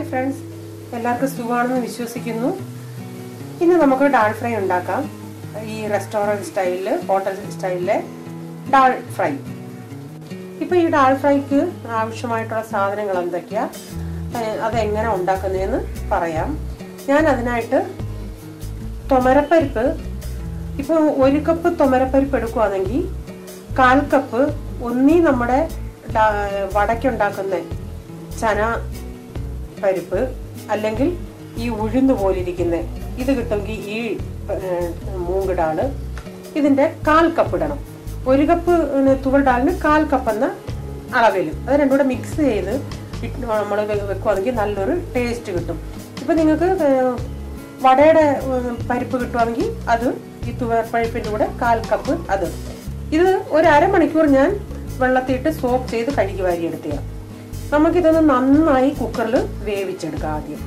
friends, എല്ലാവർക്കും സുഖമാണെന്ന് വിശ്വസിക്കുന്നു. ഇന്ന് നമുക്ക് ഡാൽ ഫ്രൈ ഉണ്ടാക്കാം. ഈ റെസ്റ്റോറന്റ് സ്റ്റൈലിൽ, ഹോട്ടൽ സ്റ്റൈലിലെ ഡാൽ ഫ്രൈ. ഇപ്പോൾ ഈ ഡാൽ ഫ്രൈക്ക് ആവശ്യമായിട്ടുള്ള സാധനങ്ങൾ എന്തൊക്കെയാ, അതെങ്ങനെ ഉണ്ടാക്കുന്നതെന്ന് പറയാം. ഞാൻ അതിനായിട്ട് തുമരപ്പരിപ്പ്, ഇപ്പോൾ 1 കപ്പ് തുമരപ്പരിപ്പ് എടുക്കുകയാണെങ്കിൽ 1/4 കപ്പ് ഒന്നീ നമ്മുടെ വടക്കുണ്ടാക്കുന്ന ചന പരിപ്പ്, അല്ലെങ്കിൽ ഈ ഉഴുന്ന് പോലിരിക്കുന്ന ഇത് കിട്ടുമെങ്കിൽ ഈ മൂങ് ഡാല്, ഇതിൻ്റെ 1/4 കപ്പ് ഇടണം. 1 കപ്പ് തുവർ ഡാലിന് 1/4 കപ്പ് എന്ന അളവിലും അത് രണ്ടും കൂടെ മിക്സ് ചെയ്ത് നമ്മൾ വെക്കുകയാണെങ്കിൽ നല്ലൊരു ടേസ്റ്റ് കിട്ടും. ഇപ്പം നിങ്ങൾക്ക് വടയുടെ പരിപ്പ് കിട്ടുവാണെങ്കിൽ അത് ഈ തുവർ പരിപ്പിൻ്റെ കൂടെ 1/4 കപ്പ് അത്. ഇത് ഒരു അരമണിക്കൂർ ഞാൻ വെള്ളത്തിയിട്ട് സോക്ക് ചെയ്ത് കഴുകി വാരിയെടുത്തതാണ്. നമുക്കിതൊന്ന് നന്നായി കുക്കറിൽ വേവിച്ചെടുക്കാം. ആദ്യം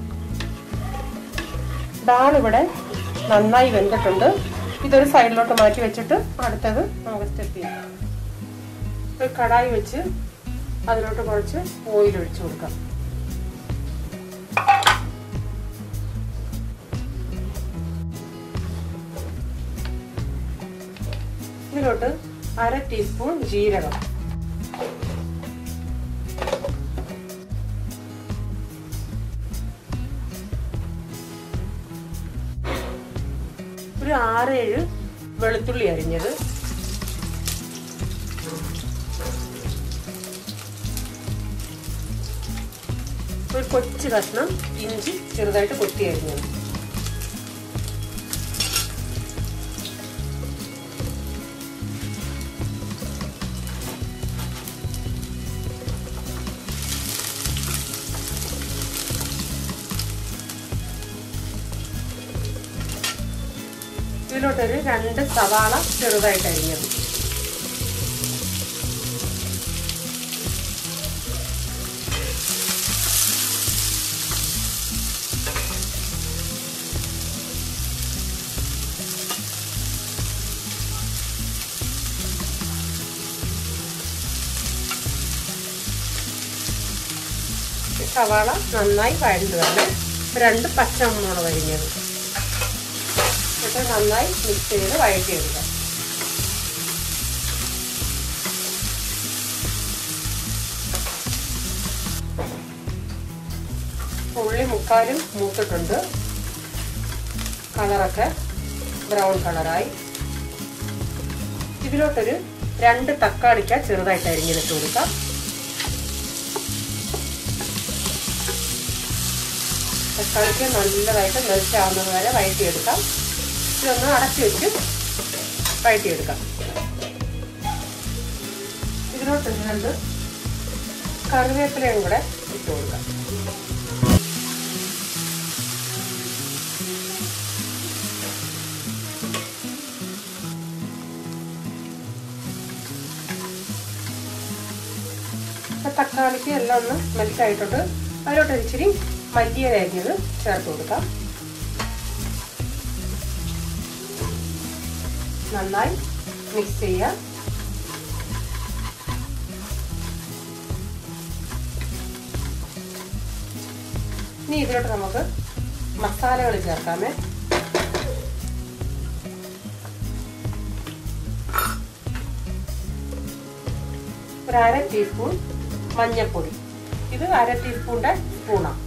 ഡാൽ ഇവിടെ നന്നായി വെന്തിട്ടുണ്ട്. ഇതൊരു സൈഡിലോട്ട് മാറ്റി വെച്ചിട്ട് അടുത്തത് നമുക്ക് സ്റ്റെപ്പ് ചെയ്യാം. ഒരു കടായി വെച്ച് അതിലോട്ട് കുറച്ച് ഓയിൽ ഒഴിച്ചു കൊടുക്കാം. ഇതിലോട്ട് 1/2 ടീസ്പൂൺ ജീരകം, ഒരു 6-7 വെളുത്തുള്ളി അരിഞ്ഞത്, ഒരു കൊച്ചു കഷ്ണം ഇഞ്ചി ചെറുതായിട്ട് കൊത്തി അരിഞ്ഞത്, ഇതിലോട്ടൊരു 2 സവാള ചെറുതായിട്ട് അരിഞ്ഞത്, സവാള നന്നായി വഴണ്ട് വരണം. 2 പച്ചമുളക് അരിഞ്ഞത് എന്നിട്ട് നന്നായി മിക്സ് ചെയ്ത് വഴറ്റിയെടുക്കാം. ഉള്ളി മുക്കാലും മൂത്തിട്ടുണ്ട്, കളറൊക്കെ ബ്രൗൺ കളറായി. ഇതിലോട്ടൊരു 2 തക്കാളിക്ക ചെറുതായിട്ട് അരിഞ്ഞിട്ട് കൊടുക്കാം. തക്കാളിക്ക് നല്ലതായിട്ട് മെൽറ്റാവുന്നത് വരെ വഴറ്റിയെടുക്കാം. ഇതൊന്ന് അടച്ചു വെച്ച് വഴറ്റിയെടുക്കാം. ഇതിലോട്ട് 2 കറിവേപ്പിലയും കൂടെ ഇട്ട് കൊടുക്കാം. തക്കാളിക്ക് എല്ലാം ഒന്ന് മെൽറ്റായിട്ടുണ്ട്. അതിലോട്ട് ഇച്ചിരി മല്ലിയില അരിഞ്ഞത് ചേർത്ത് കൊടുക്കാം. നന്നായി മിക്സ് ചെയ്യാം. ഇനി ഇതിലോട്ട് നമുക്ക് മസാലകൾ ചേർക്കാമേ. ഒരു 1/2 ടീസ്പൂൺ മഞ്ഞൾപ്പൊടി, ഇത് 1/2 ടീസ്പൂണിന്റെ സ്പൂണാണ്.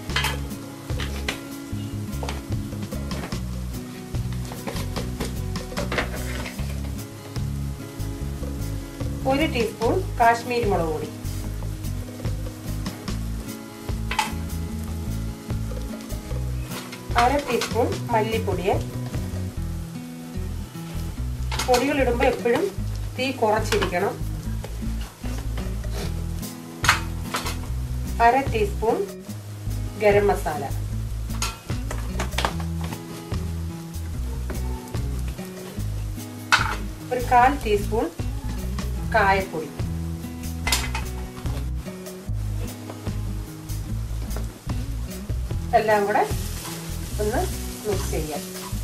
ഒരു ടീസ്പൂൺ കാശ്മീരി മുളക് പൊടി, 1/2 ടീസ്പൂൺ മല്ലിപ്പൊടിയെ. പൊടികൾ ഇടുമ്പോൾ എപ്പോഴും തീ കുറച്ചിരിക്കണം. 1/2 ടീസ്പൂൺ ഗരം മസാല, ഒരു 1/4 ടീസ്പൂൺ കായപ്പൊടി, എല്ലാം കൂടെ ഒന്ന് മിക്സ് ചെയ്യാം.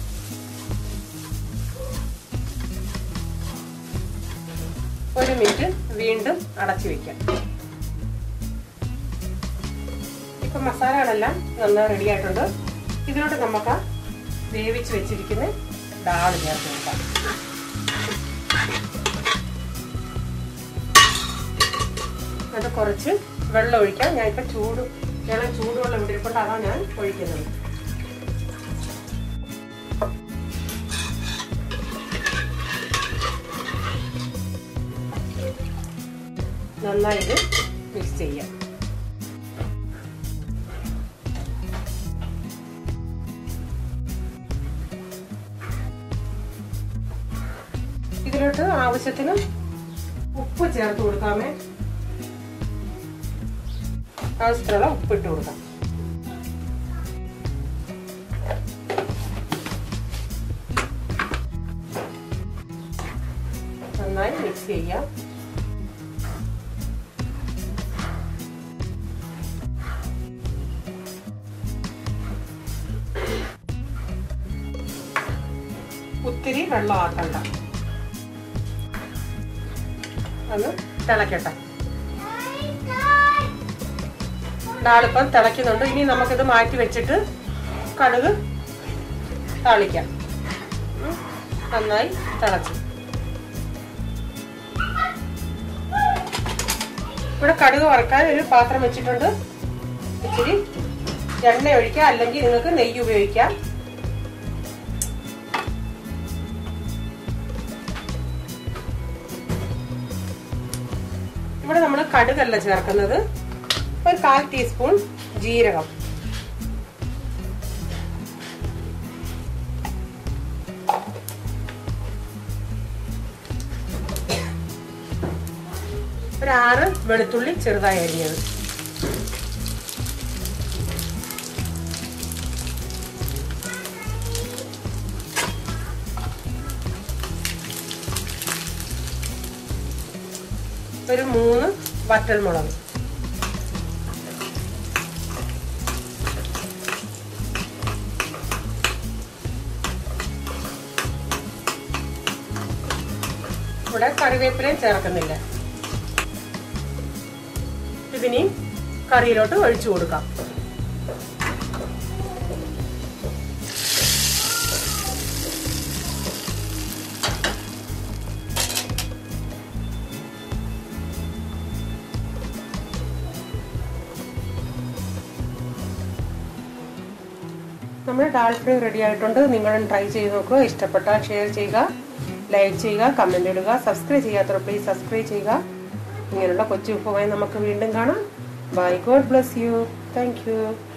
ഒരു മിനിറ്റ് വീണ്ടും അടച്ചു വെക്കാം. ഇപ്പം മസാലകളെല്ലാം നന്നായി റെഡി ആയിട്ടുണ്ട്. ഇതിലോട്ട് നമുക്ക് വേവിച്ച് വെച്ചിരിക്കുന്ന ഡാൾ ചേർത്ത് കൊടുക്കാം. അത് കുറച്ച് വെള്ളം ഒഴിക്കാം. ഞാനിപ്പോൾ ചൂടുവെള്ളം ഇട്ടിരിക്കൊണ്ട് അതാണ് ഞാൻ ഒഴിക്കുന്നത്. നന്നായി ഇത് മിക്സ് ചെയ്യാം. ഇതിലോട്ട് ആവശ്യത്തിന് ഉപ്പ് ചേർത്ത് കൊടുക്കാമേ. ആവശ്യത്തിനുള്ള ഉപ്പിട്ട് കൊടുക്കാം. നന്നായി മിക്സ് ചെയ്യാം. ഒത്തിരി വെള്ളം ആക്കണ്ട, അത് തിളക്കട്ടെ. ഡാളിപ്പം തിളയ്ക്കുന്നുണ്ട്. ഇനി നമുക്കിത് മാറ്റി വെച്ചിട്ട് കടുക് താളിക്കാം. നന്നായി തിളച്ചു. ഇവിടെ കടുക് വറക്കാൻ ഒരു പാത്രം വെച്ചിട്ടുണ്ട്. ഇച്ചിരി എണ്ണ ഒഴിക്കാം, അല്ലെങ്കിൽ നിങ്ങൾക്ക് നെയ്യ് ഉപയോഗിക്കാം. ഇവിടെ നമ്മൾ കടുകല്ല ചേർക്കുന്നത്. ഒരു 1/4 ടീസ്പൂൺ ജീരകം, ഒരു 6 വെളുത്തുള്ളി ചെറുതായി അരിഞ്ഞത്, ഒരു 3 വറ്റൽമുളക്, ഇവിടെ കറിവേപ്പിലയും ചേർക്കുന്നില്ല. ഇതിനി കറിയിലോട്ട് ഒഴിച്ചു കൊടുക്കാം. നമ്മുടെ ഡാൽ ഫ്രൈ റെഡി ആയിട്ടുണ്ട്. നിങ്ങളും ട്രൈ ചെയ്ത് നോക്കുക. ഇഷ്ടപ്പെട്ടാൽ ഷെയർ ചെയ്യുക, ലൈക്ക് ചെയ്യുക, കമന്റ് ഇടുക. സബ്സ്ക്രൈബ് ചെയ്യാത്തവർ പ്ലീസ് സബ്സ്ക്രൈബ് ചെയ്യുക. ഇങ്ങനെയുള്ള കൊച്ചു വിഭവമായി നമുക്ക് വീണ്ടും കാണാം. Bye. God bless you. Thank U.